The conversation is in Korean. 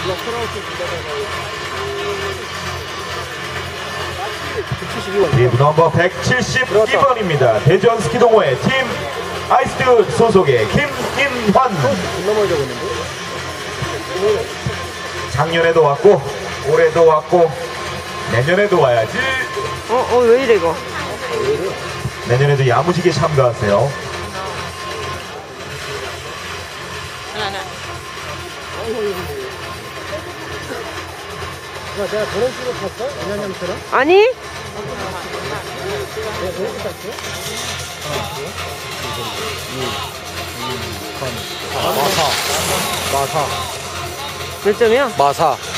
리브 넘버 172번입니다. 대전 스키동호회 팀 아이스드 소속의 김인환. 작년에도 왔고 올해도 왔고 내년에도 와야지. 왜 이래 이거? 내년에도 야무지게 참가하세요. 내가 저런 식으로 탔어? 인간형처럼? 아니? 내가 저렇게 탔어? 마사. 몇 점이야? 마사.